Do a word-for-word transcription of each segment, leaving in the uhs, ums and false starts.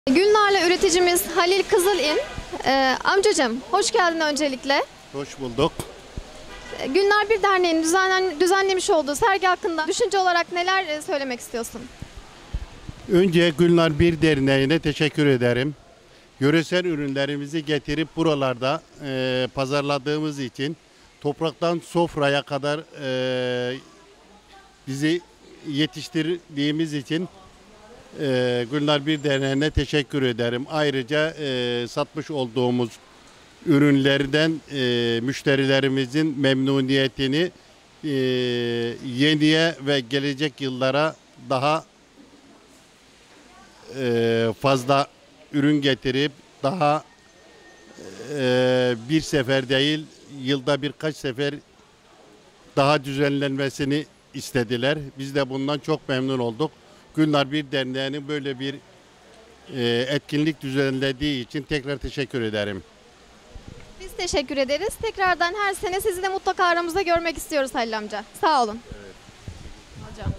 Gülnar'la üreticimiz Halil Kızılin. Ee, amcacığım hoş geldin öncelikle. Hoş bulduk. Ee, Gülnar Bir Derneği'nin düzenlen, düzenlemiş olduğu sergi hakkında düşünce olarak neler e, söylemek istiyorsun? Önce Gülnar Bir Derneği'ne teşekkür ederim. Yöresel ürünlerimizi getirip buralarda e, pazarladığımız için, topraktan sofraya kadar e, bizi yetiştirdiğimiz için e, Gülnar Bir Derneği'ne teşekkür ederim. Ayrıca e, satmış olduğumuz ürünlerden e, müşterilerimizin memnuniyetini e, yeniye ve gelecek yıllara daha e, fazla ürün getirip daha e, bir sefer değil yılda birkaç sefer daha düzenlenmesini istediler. Biz de bundan çok memnun olduk. Gülnar Bir Derneği'nin böyle bir e, etkinlik düzenlediği için tekrar teşekkür ederim. Biz teşekkür ederiz. Tekrardan her sene sizi de mutlaka aramızda görmek istiyoruz Halil amca. Sağ olun. Evet. Hocam.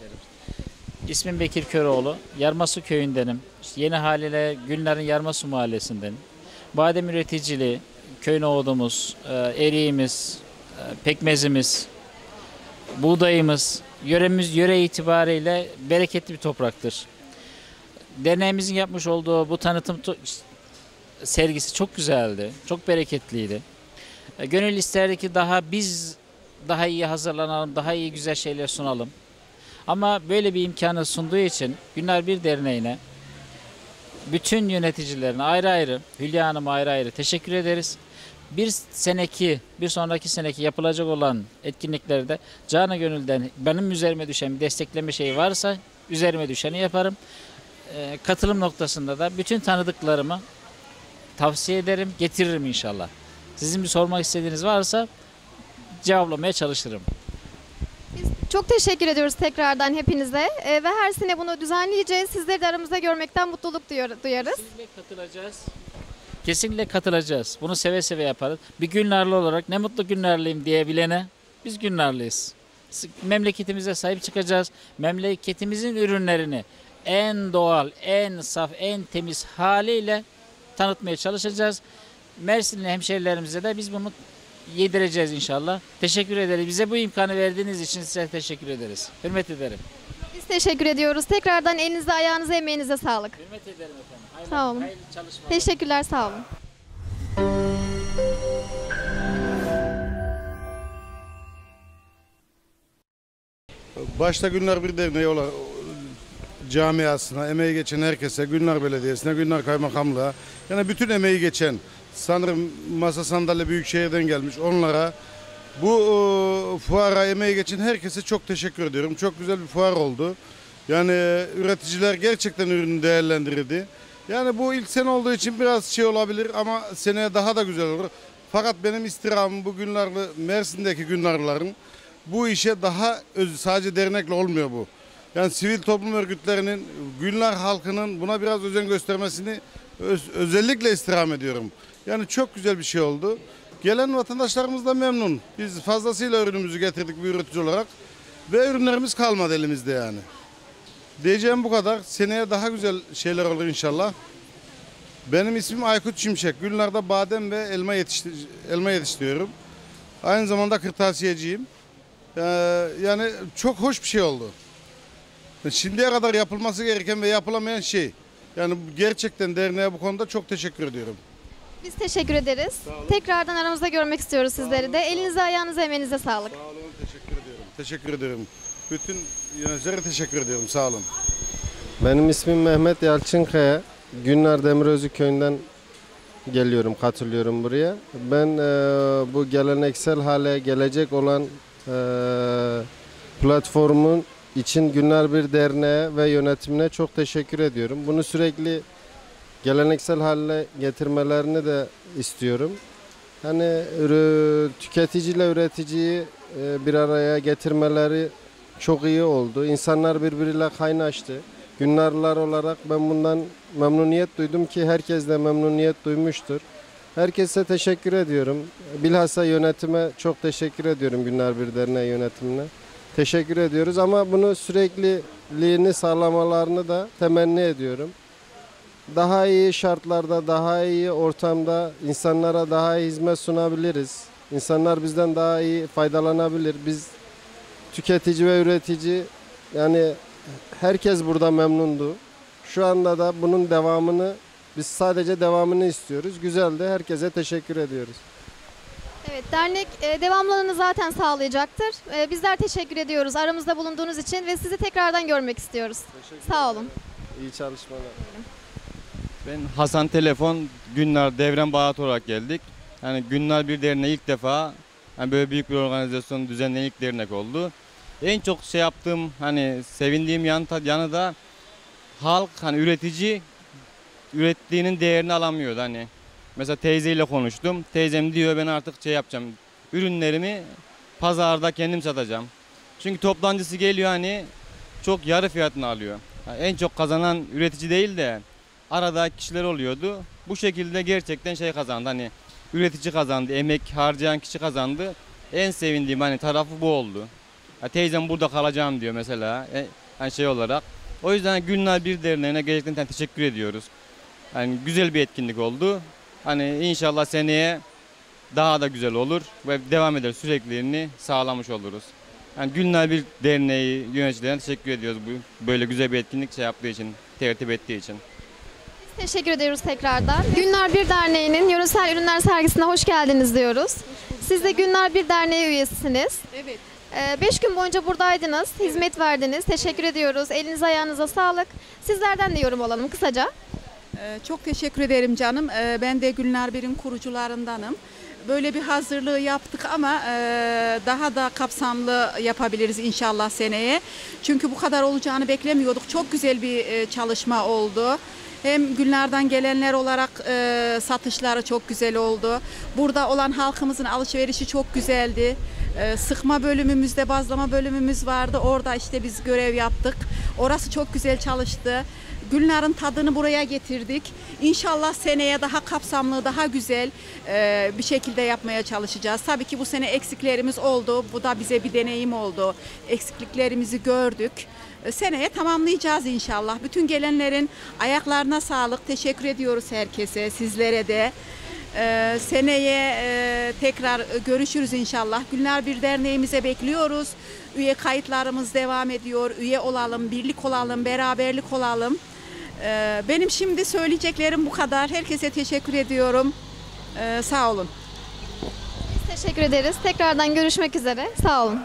İsmim Bekir Köroğlu. Yarmasu köyündenim. İşte yeni haliyle Gülnar'ın Yarmasu mahallesindenim. Badem üreticiliği, köy nohudumuz, eriğimiz, pekmezimiz, buğdayımız, yöremiz yöre itibariyle bereketli bir topraktır. Derneğimizin yapmış olduğu bu tanıtım sergisi çok güzeldi, çok bereketliydi. Gönül isterdi ki daha biz daha iyi hazırlanalım, daha iyi güzel şeyler sunalım. Ama böyle bir imkanı sunduğu için Gülnar Bir Derneği'ne, bütün yöneticilerine ayrı ayrı, Hülya Hanım'a ayrı ayrı teşekkür ederiz. Bir seneki, bir sonraki seneki yapılacak olan etkinliklerde canı gönülden benim üzerime düşen bir destekleme şeyi varsa üzerime düşeni yaparım. Ee, katılım noktasında da bütün tanıdıklarımı tavsiye ederim, getiririm inşallah. Sizin bir sormak istediğiniz varsa cevaplamaya çalışırım. Biz çok teşekkür ediyoruz tekrardan hepinize ee, ve her sene bunu düzenleyeceğiz. Sizleri de aramızda görmekten mutluluk duyar, duyarız. Kesinlikle katılacağız. Kesinlikle katılacağız. Bunu seve seve yaparız. Bir Gülnarlı olarak ne mutlu Gülnarlıyım diyebilene biz Gülnarlıyız. Memleketimize sahip çıkacağız. Memleketimizin ürünlerini en doğal, en saf, en temiz haliyle tanıtmaya çalışacağız. Mersinli hemşehrilerimize de biz bunu yedireceğiz inşallah. Teşekkür ederiz. Bize bu imkanı verdiğiniz için size teşekkür ederiz. Hürmet ederim. Biz teşekkür ediyoruz. Tekrardan elinize, ayağınıza, emeğinize sağlık. Hürmet ederim efendim. Hayırlı, Sağ olun. hayırlı çalışmalar. Teşekkürler, sağ olun. Başta Gülnar Bir Derneği olan camiasına, emeği geçen herkese, Gülnar Belediyesi'ne, Gülnar Kaymakamlığa, yani bütün emeği geçen, sanırım masa sandalye Büyükşehir'den gelmiş onlara, bu e, fuara emeği geçen herkese çok teşekkür ediyorum. Çok güzel bir fuar oldu. Yani üreticiler gerçekten ürünü değerlendirdi. Yani bu ilk sene olduğu için biraz şey olabilir ama seneye daha da güzel olur. Fakat benim istirhamım bu Gülnarlı, Mersin'deki Gülnarlıların bu işe daha öz, sadece dernekle olmuyor bu. Yani sivil toplum örgütlerinin, Gülnar halkının buna biraz özen göstermesini öz, özellikle istirham ediyorum. Yani çok güzel bir şey oldu. Gelen vatandaşlarımız da memnun. Biz fazlasıyla ürünümüzü getirdik bir üretici olarak ve ürünlerimiz kalmadı elimizde yani. Diyeceğim bu kadar. Seneye daha güzel şeyler olur inşallah. Benim ismim Aykut Şimşek. Gülnar'da badem ve elma, yetiştir elma yetiştiriyorum. Aynı zamanda kırtasiyeciyim. Ee, yani çok hoş bir şey oldu. Şimdiye kadar yapılması gereken ve yapılamayan şey. Yani gerçekten derneğe bu konuda çok teşekkür ediyorum. Biz teşekkür ederiz. Tekrardan aramızda görmek istiyoruz sizleri de. Elinize, ayağınıza, emeğinize sağlık. Sağ olun, teşekkür ediyorum. Teşekkür ediyorum. Bütün yöneticilere teşekkür ediyorum. Sağ olun. Benim ismim Mehmet Yalçınkaya. Gülnar Demirözü köyünden geliyorum, katılıyorum buraya. Ben e, bu geleneksel hale gelecek olan e, platformun için Gülnar Bir Derneği ve yönetimine çok teşekkür ediyorum. Bunu sürekli geleneksel haline getirmelerini de istiyorum. Hani tüketiciyle üreticiyi e, bir araya getirmeleri çok iyi oldu. İnsanlar birbiriyle kaynaştı. Gülnarlılar olarak ben bundan memnuniyet duydum ki herkes de memnuniyet duymuştur. Herkese teşekkür ediyorum. Bilhassa yönetime çok teşekkür ediyorum, Gülnar Bir Derneği yönetimine. Teşekkür ediyoruz ama bunu sürekliliğini sağlamalarını da temenni ediyorum. daha iyi şartlarda, daha iyi ortamda insanlara daha iyi hizmet sunabiliriz. İnsanlar bizden daha iyi faydalanabilir. Biz tüketici ve üretici, yani herkes burada memnundu. Şu anda da bunun devamını, biz sadece devamını istiyoruz. Güzeldi. Herkese teşekkür ediyoruz. Evet, dernek e, devamlılığını zaten sağlayacaktır. E, bizler teşekkür ediyoruz aramızda bulunduğunuz için ve sizi tekrardan görmek istiyoruz. Sağ olun. İyi çalışmalar. Ben Hasan Telefon, Günler Devren Bahat olarak geldik. Yani Günler bir derneği ilk defa yani böyle büyük bir organizasyon düzenleyen ilk dernek oldu. En çok şey yaptığım, hani sevindiğim yanı, yanı da halk, hani üretici ürettiğinin değerini alamıyordu. Hani mesela teyzeyle konuştum. Teyzem diyor ben artık şey yapacağım. Ürünlerimi pazarda kendim satacağım. Çünkü toptancısı geliyor, hani çok yarı fiyatını alıyor. Yani en çok kazanan üretici değil de aradaki kişiler oluyordu. Bu şekilde gerçekten şey kazandı. Hani üretici kazandı, emek harcayan kişi kazandı. En sevindiğim hani tarafı bu oldu. Ya teyzem burada kalacağım diyor mesela. E, hani şey olarak. O yüzden Günler Bir Derneği'ne gerçekten teşekkür ediyoruz. Yani güzel bir etkinlik oldu. Hani inşallah seneye daha da güzel olur ve devam eder, sürekliliğini sağlamış oluruz. Yani Günler Bir Derneği yöneticilerine teşekkür ediyoruz bu böyle güzel bir etkinlik şey yaptığı için, tertip ettiği için. Biz teşekkür ediyoruz tekrardan. Günler Bir Derneği'nin yöresel ürünler sergisine hoş geldiniz diyoruz. Siz de Günler Bir Derneği üyesisiniz. Evet. Ee, beş gün boyunca buradaydınız, hizmet verdiniz. Teşekkür ediyoruz. Elinize ayağınıza sağlık. Sizlerden de yorum alalım kısaca. Ee, çok teşekkür ederim canım. Ee, ben de Günler Bir'in kurucularındanım. Böyle bir hazırlığı yaptık ama e, daha da kapsamlı yapabiliriz inşallah seneye. Çünkü bu kadar olacağını beklemiyorduk. Çok güzel bir e, çalışma oldu. Hem Günler'den gelenler olarak e, satışları çok güzel oldu. Burada olan halkımızın alışverişi çok güzeldi. E, sıkma bölümümüzde bazlama bölümümüz vardı. Orada işte biz görev yaptık. Orası çok güzel çalıştı. Günler'in tadını buraya getirdik. İnşallah seneye daha kapsamlı, daha güzel e, bir şekilde yapmaya çalışacağız. Tabii ki bu sene eksiklerimiz oldu. Bu da bize bir deneyim oldu. Eksikliklerimizi gördük. E, seneye tamamlayacağız inşallah. Bütün gelenlerin ayaklarına sağlık. Teşekkür ediyoruz herkese, sizlere de. Ee, seneye e, tekrar görüşürüz inşallah. Günler Bir Derneğimize bekliyoruz. Üye kayıtlarımız devam ediyor. Üye olalım, birlik olalım, beraberlik olalım. Ee, benim şimdi söyleyeceklerim bu kadar. Herkese teşekkür ediyorum. Ee, sağ olun. Biz teşekkür ederiz. Tekrardan görüşmek üzere. Sağ olun.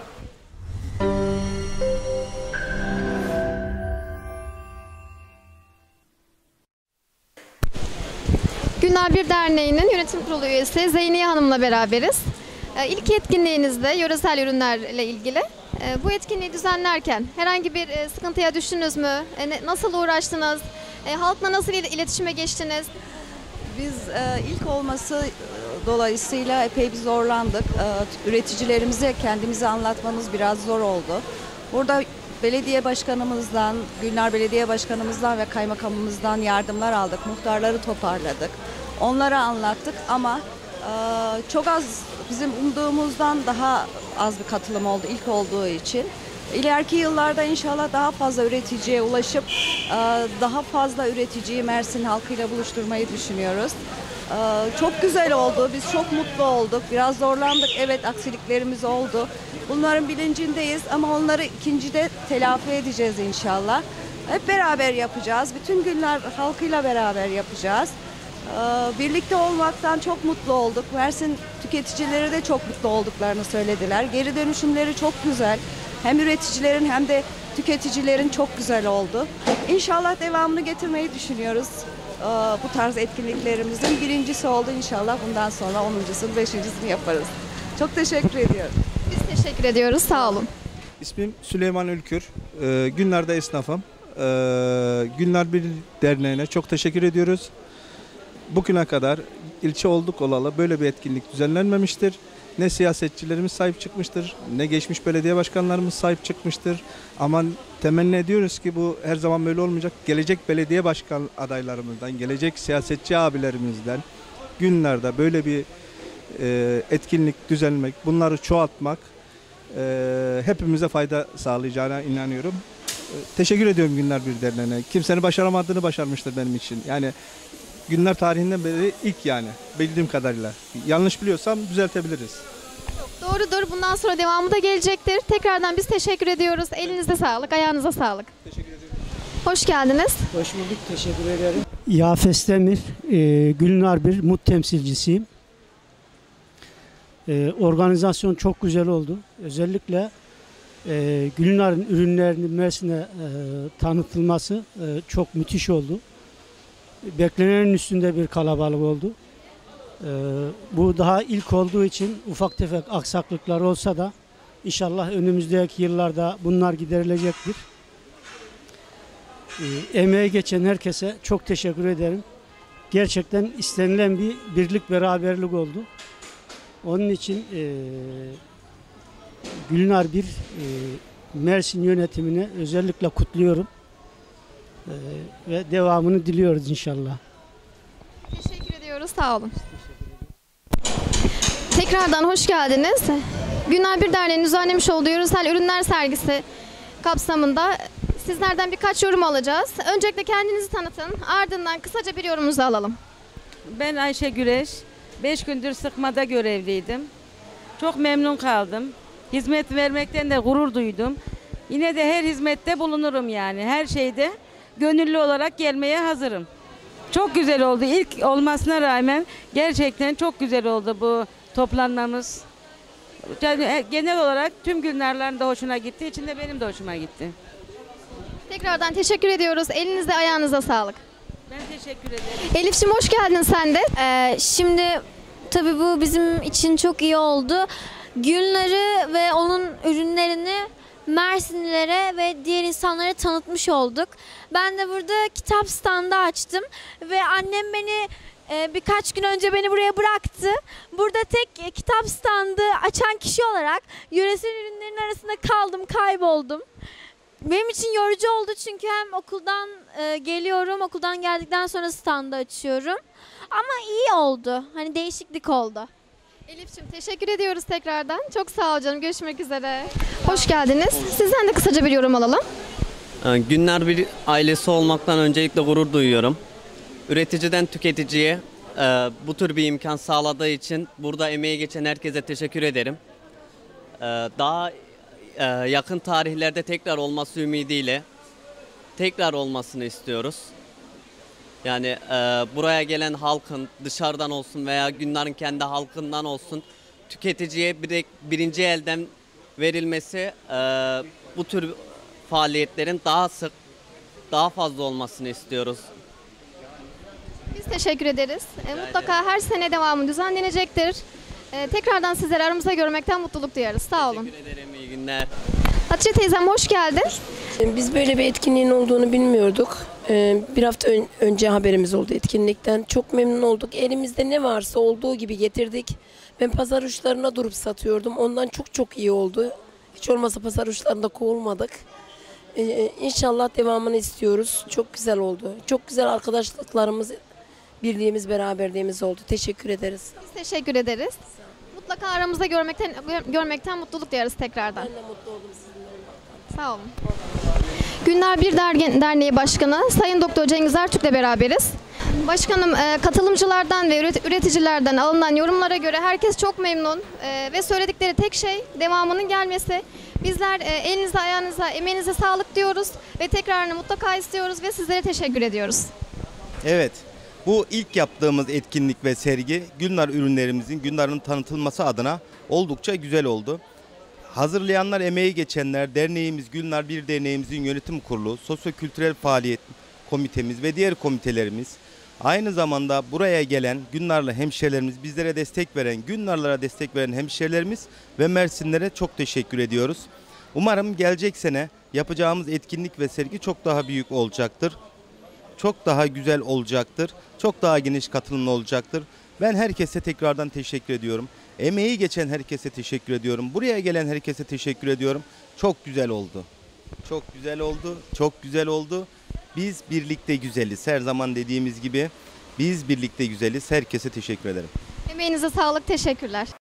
Günler Bir Derneği'nin yönetim kurulu üyesi Zeyniye Hanım'la beraberiz. Ee, İlk etkinliğinizde yöresel ürünlerle ilgili. Ee, Bu etkinliği düzenlerken herhangi bir e, sıkıntıya düştünüz mü? E, ne- Nasıl uğraştınız? E, Halkla nasıl il- iletişime geçtiniz? Biz e, ilk olması e, dolayısıyla epey bir zorlandık. E, üreticilerimize kendimizi anlatmamız biraz zor oldu. Burada belediye başkanımızdan, Günler Belediye Başkanımızdan ve kaymakamımızdan yardımlar aldık. Muhtarları toparladık. Onlara anlattık ama e, çok az, bizim umduğumuzdan daha az bir katılım oldu ilk olduğu için. İleriki yıllarda inşallah daha fazla üreticiye ulaşıp e, daha fazla üreticiyi Mersin halkıyla buluşturmayı düşünüyoruz. E, Çok güzel oldu. Biz çok mutlu olduk. Biraz zorlandık. Evet, aksiliklerimiz oldu. Bunların bilincindeyiz ama onları ikincide telafi edeceğiz inşallah. Hep beraber yapacağız. Bütün günler halkıyla beraber yapacağız. E, Birlikte olmaktan çok mutlu olduk. Mersin tüketicileri de çok mutlu olduklarını söylediler. Geri dönüşümleri çok güzel. Hem üreticilerin hem de tüketicilerin çok güzel oldu. İnşallah devamını getirmeyi düşünüyoruz. Ee, Bu tarz etkinliklerimizin birincisi oldu inşallah. Bundan sonra onuncusunu, beşincisini yaparız. Çok teşekkür ediyorum. Biz teşekkür ediyoruz. Sağ olun. İsmim Süleyman Ülkür. Ee, Günler'de esnafım. Ee, Günler Bir Derneği'ne çok teşekkür ediyoruz. Bugüne kadar ilçe olduk olalı böyle bir etkinlik düzenlenmemiştir. Ne siyasetçilerimiz sahip çıkmıştır, ne geçmiş belediye başkanlarımız sahip çıkmıştır. Ama temenni ediyoruz ki bu her zaman böyle olmayacak. Gelecek belediye başkan adaylarımızdan, gelecek siyasetçi abilerimizden Günler'de böyle bir e, etkinlik düzenlemek, bunları çoğaltmak e, hepimize fayda sağlayacağına inanıyorum. Teşekkür ediyorum Günler Bir Derneği'ne. Kimsenin başaramadığını başarmıştır benim için. Yani Günler tarihinden beri ilk yani bildiğim kadarıyla. Yanlış biliyorsam düzeltebiliriz. Doğrudur. Bundan sonra devamı da gelecektir. Tekrardan biz teşekkür ediyoruz. Elinize sağlık, ayağınıza sağlık. Teşekkür ederim. Hoş geldiniz. Hoş bulduk, teşekkür ederim. Yafes Demir, e, Gülnar Bir Mut temsilcisiyim. E, organizasyon çok güzel oldu. Özellikle e, Gülnar'ın ürünlerinin Mersin'e e, tanıtılması e, çok müthiş oldu. Beklenenin üstünde bir kalabalık oldu. E, bu daha ilk olduğu için ufak tefek aksaklıklar olsa da inşallah önümüzdeki yıllarda bunlar giderilecektir. E, emeği geçen herkese çok teşekkür ederim. Gerçekten istenilen bir birlik beraberlik oldu. Onun için e, Gülnar Bir e, Mersin yönetimine özellikle kutluyorum e, ve devamını diliyoruz inşallah. Teşekkür ediyoruz. Sağ olun. Tekrardan hoş geldiniz. Gülnar Bir Derneği'nin düzenlemiş olduğu yöresel ürünler sergisi kapsamında sizlerden birkaç yorum alacağız. Öncelikle kendinizi tanıtın. Ardından kısaca bir yorumunuzu alalım. Ben Ayşe Güreş. beş gündür sıkmada görevliydim. Çok memnun kaldım. Hizmet vermekten de gurur duydum. Yine de her hizmette bulunurum yani. Her şeyde gönüllü olarak gelmeye hazırım. Çok güzel oldu. İlk olmasına rağmen gerçekten çok güzel oldu bu toplanmamız. Yani genel olarak tüm Gülnarların da hoşuna gitti. İçinde benim de hoşuma gitti. Tekrardan teşekkür ediyoruz. Elinize ayağınıza sağlık. Ben teşekkür ederim. Elif'ciğim hoş geldin sen de. Ee, şimdi tabii bu bizim için çok iyi oldu. Gülnar'ı ve onun ürünlerini Mersinlilere ve diğer insanlara tanıtmış olduk. Ben de burada kitap standı açtım ve annem beni e, birkaç gün önce beni buraya bıraktı. Burada tek e, kitap standı açan kişi olarak yöresel ürünlerin arasında kaldım, kayboldum. Benim için yorucu oldu çünkü hem okuldan e, geliyorum, okuldan geldikten sonra standı açıyorum. Ama iyi oldu, hani değişiklik oldu. Elif'ciğim teşekkür ediyoruz tekrardan. Çok sağ ol canım. Görüşmek üzere. Hoş geldiniz. Sizden de kısaca bir yorum alalım. Günler Bir ailesi olmaktan öncelikle gurur duyuyorum. Üreticiden tüketiciye e, bu tür bir imkan sağladığı için burada emeği geçen herkese teşekkür ederim. E, daha e, yakın tarihlerde tekrar olması ümidiyle tekrar olmasını istiyoruz. Yani e, buraya gelen halkın dışarıdan olsun veya Gülnar'ın kendi halkından olsun tüketiciye bir, birinci elden verilmesi e, bu tür faaliyetlerin daha sık, daha fazla olmasını istiyoruz. Biz teşekkür ederiz. E, mutlaka her sene devamı düzenlenecektir. E, tekrardan sizleri aramızda görmekten mutluluk duyarız. Sağ olun. Teşekkür ederim. İyi günler. Hatice teyzem hoş geldin. Biz böyle bir etkinliğin olduğunu bilmiyorduk. Bir hafta ön- önce haberimiz oldu etkinlikten. Çok memnun olduk. Elimizde ne varsa olduğu gibi getirdik. Ben pazar uçlarına durup satıyordum. Ondan çok çok iyi oldu. Hiç olmazsa pazar uçlarında kovulmadık. Ee, İnşallah devamını istiyoruz. Çok güzel oldu. Çok güzel arkadaşlıklarımız, birliğimiz, beraberliğimiz oldu. Teşekkür ederiz. Biz teşekkür ederiz. Mutlaka aramızda görmekten gör- görmekten mutluluk duyarız tekrardan. Ben de mutlu oldum sizinle olmaktan. Sağ olun. Günler Bir Derge- Derneği Başkanı Sayın Doktor Cengiz Ertürk'le beraberiz. Başkanım, e, katılımcılardan ve üret- üreticilerden alınan yorumlara göre herkes çok memnun e, ve söyledikleri tek şey devamının gelmesi. Bizler e, elinize, ayağınıza, emeğinize sağlık diyoruz ve tekrarını mutlaka istiyoruz ve sizlere teşekkür ediyoruz. Evet, bu ilk yaptığımız etkinlik ve sergi Gülnar ürünlerimizin, Gülnar'ın tanıtılması adına oldukça güzel oldu. Hazırlayanlar, emeği geçenler, derneğimiz, Gülnar Bir Derneğimizin yönetim kurulu, sosyo-kültürel faaliyet komitemiz ve diğer komitelerimiz, aynı zamanda buraya gelen Gülnarlı hemşehrilerimiz, bizlere destek veren, Gülnarlara destek veren hemşehrilerimiz ve Mersinlere çok teşekkür ediyoruz. Umarım gelecek sene yapacağımız etkinlik ve sergi çok daha büyük olacaktır. Çok daha güzel olacaktır. Çok daha geniş katılımlı olacaktır. Ben herkese tekrardan teşekkür ediyorum. Emeği geçen herkese teşekkür ediyorum. Buraya gelen herkese teşekkür ediyorum. Çok güzel oldu. Çok güzel oldu. Çok güzel oldu. Biz birlikte güzeliz. Her zaman dediğimiz gibi biz birlikte güzeliz. Herkese teşekkür ederim. Emeğinize sağlık, teşekkürler.